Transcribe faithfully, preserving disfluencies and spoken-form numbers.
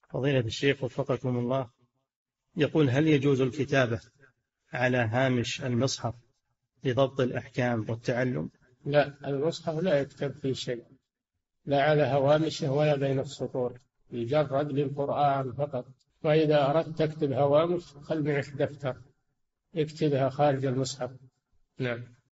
فضيلة الشيخ وفقكم الله، يقول: هل يجوز الكتابة على هامش المصحف لضبط الأحكام والتعلم؟ لا، المصحف لا يكتب فيه شيء، لا على هوامشه ولا بين السطور، يجرد للقرآن فقط. وإذا أردت تكتب هوامش خل معك دفتر اكتبها خارج المصحف. نعم.